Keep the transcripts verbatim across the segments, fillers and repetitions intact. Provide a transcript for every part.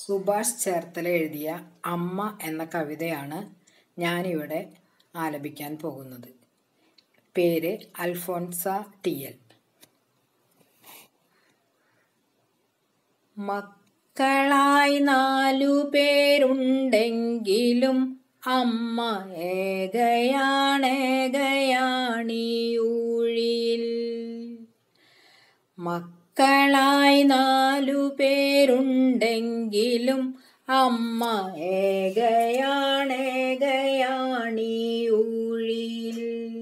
സുഭാഷ് ചേർത്തല എഴുതിയ അമ്മ എന്ന കവിതയാണ് ഞാനിവിടെ ആലപിക്കാൻ പോകുന്നത്. പേര് അൽഫോൻസ ടി എൽ. മക്കളായി നാലു പേരുണ്ടെങ്കിലും അമ്മ ഏകയാണേകയാണീ ഊഴിയിൽ. മക്കളായി നാലു പേരുണ്ടെങ്കിലും അമ്മ ഏകയാണേകയാണീ ഊഴിയിൽ.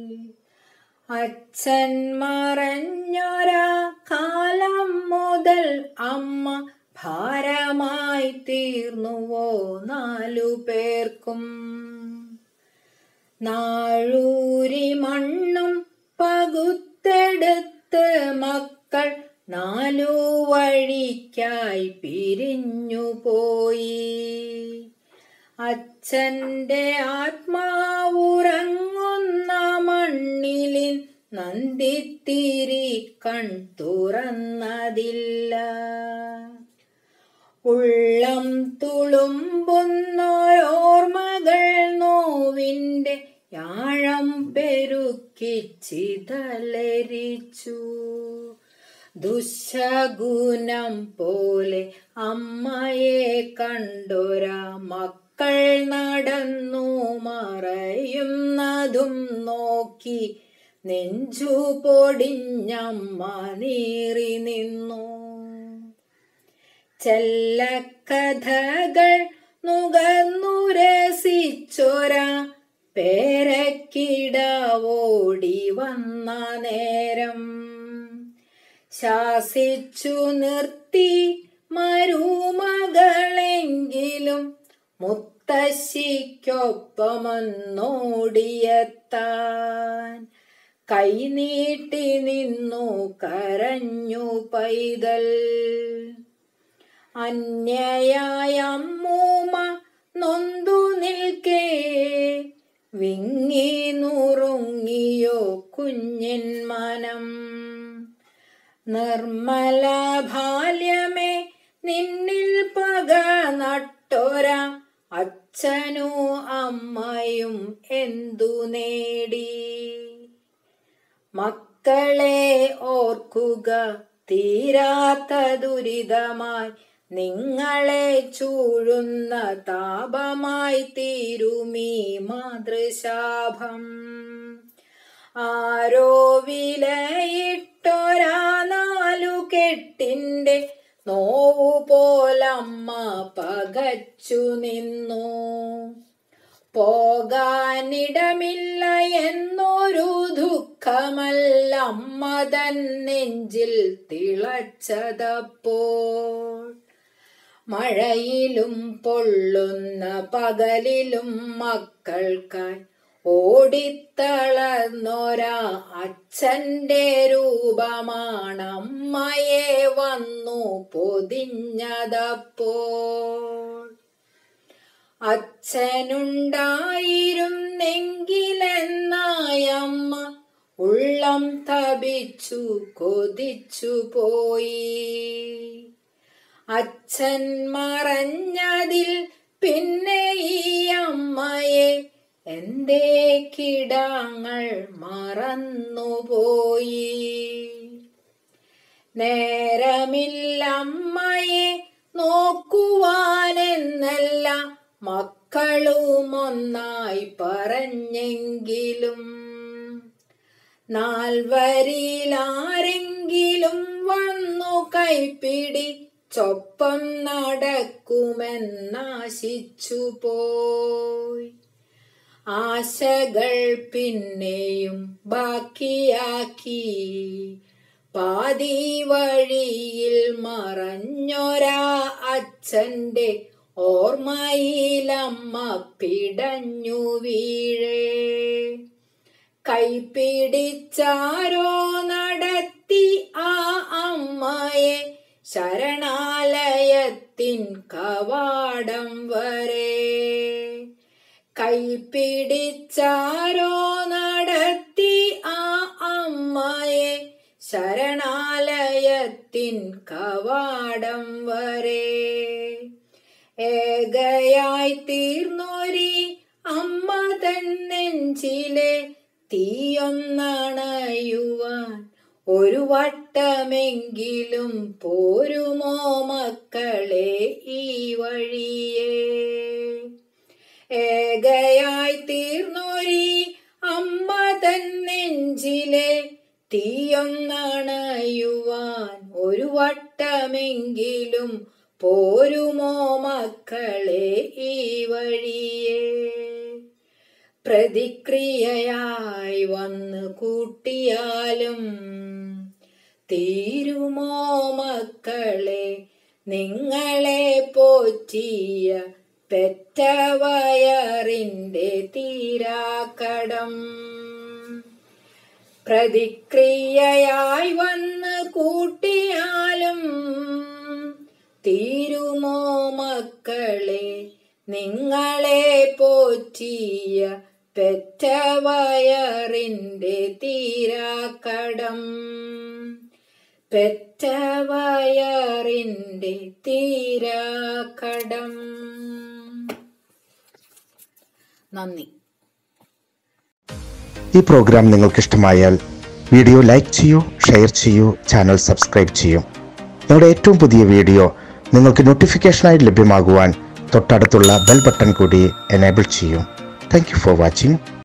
അച്ഛൻ മറഞ്ഞൊരാ കാലം മുതൽ അമ്മ ഭാരമായി തീർന്നുവോ നാലു പേർക്കും. നാഴൂരി മണ്ണും പകുത്തെടുത്ത് മക്കൾ നാലു വഴിക്കായി പിരിഞ്ഞു പോയി. അച്ഛൻ്റെ ആത്മാവുറങ്ങുന്ന മണ്ണിലിൻ നന്ദിത്തിരി കൺ തുറന്നതില്ല. ഉള്ളം തുളുമ്പുന്നോരോർമ്മകൾ നോവിൻ്റെ യാഴം പെരുക്കി ചിതലരിച്ചു. ദുശകുനം പോലെ അമ്മയെ കണ്ടൊരാ മക്കൾ നടന്നു മറയുന്നതും നോക്കി നെഞ്ചു പൊടിഞ്ഞമ്മ നീറി നിന്നു. ചെല്ലക്കഥകൾ നുകർന്നുരസിച്ചൊരാ പേരക്കിടാവോടി വന്ന നേരം ശാസിച്ചു നിർത്തി മരുമകളെങ്കിലും മുത്തശ്ശിക്കൊപ്പമൊന്നോടിയെത്താൻ കൈനീട്ടി നിന്നു കരഞ്ഞു പൈതൽ. അന്യയായ അമ്മൂമ്മ നൊന്തു നിൽക്കേ വിങ്ങി നുറുങ്ങിയോ കുഞ്ഞിൻ മനം. നിർമ്മല ബാല്യമേ നിന്നിൽ പക നട്ടൊരാ അച്ഛനും അമ്മയും എന്തു നേടി. മക്കളെ ഓർക്കുക തീരാത്ത ദുരിതമായി നിങ്ങളെ ചൂഴുന്ന താപമായി തീരുമീ മാതൃശാപം. ആരോ വിലയിട്ടൊരാ നാലു കെട്ടിൻ്റെ നോവു പോലമ്മ പകച്ചു നിന്നു. പോകാനിടമില്ല എന്നൊരു ദുഃഖമല്ല അമ്മ തൻ നെഞ്ചിൽ തിളച്ചതപ്പോൾ. മഴയിലും പൊള്ളുന്ന പകലിലും മക്കൾക്കായി ഓടിത്തളർന്നൊരാ അച്ഛൻ്റെ രൂപമാണമ്മയെ വന്നു പൊതിഞ്ഞതപ്പോൾ. അച്ഛനുണ്ടായിരുന്നെങ്കിലെന്നായമ്മ ഉള്ളം തപിച്ചു കൊതിച്ചു പോയി. അച്ഛൻ മറഞ്ഞതിൽ പിന്നെ ഈ അമ്മയെ എന്തേ കിടാങ്ങൾ മറന്നുപോയി. നേരമില്ല അമ്മയെ നോക്കുവാനെന്നല്ല മക്കളും ഒന്നായി പറഞ്ഞെങ്കിലും നാൽവരിലാരെങ്കിലും വന്നു കൈപ്പിടിച്ചൊപ്പം നടക്കുമെന്നാശിച്ചു പോയി. ആശകൾ പിന്നെയും ബാക്കിയാക്കി പാതി വഴിയിൽ മറഞ്ഞൊരാ അച്ഛൻ്റെ ഓർമ്മയിലമ്മ പിടഞ്ഞു വീഴേ. കൈപിടിച്ചാരോ നടത്തി ആ അമ്മയെ ശരണാലയത്തിൻ കവാടം വരെ. കൈപിടിച്ചാരോ നടത്തി ആ അമ്മയെ ശരണാലയത്തിൻ കവാടം വരെ. നെഞ്ചിലെ തീയൊന്നണയുവാൻ ഒരു വട്ടമെങ്കിലും പോരുമോ മക്കളെ ഈ വഴിയേ? ഏകയായി തീർന്നൊരീ അമ്മ തൻ നെഞ്ചിലെ തീയൊന്നണയുവാൻ ഒരു വട്ടമെങ്കിലും പോരുമോ മക്കളെ ഈ വഴിയേ? പ്രതിക്രിയയായി വന്ന് കൂട്ടിയാലും തീരുമോ മക്കളെ നിങ്ങളെ പോറ്റിയ പെറ്റവയറിൻ്റെ തീരാക്കടം? പ്രതിക്രിയയായി വന്ന് കൂട്ടിയാലും തീരുമോ മക്കളെ നിങ്ങളെ പോറ്റിയ പെറ്റവയറിൻ്റെ തീരാക്കടം? പെറ്റവയറിൻ്റെ തീരാക്കടം. നന്ദി. ഈ പ്രോഗ്രാം നിങ്ങൾക്ക് ഇഷ്ടമായാൽ വീഡിയോ ലൈക്ക് ചെയ്യൂ, ഷെയർ ചെയ്യൂ, ചാനൽ സബ്സ്ക്രൈബ് ചെയ്യൂ. ഞങ്ങളുടെ ഏറ്റവും പുതിയ വീഡിയോ നിങ്ങൾക്ക് നോട്ടിഫിക്കേഷനായി ലഭ്യമാകുവാൻ തൊട്ടടുത്തുള്ള ബെൽ ബട്ടൺ കൂടി എനേബിൾ ചെയ്യൂ. Thank you for watching.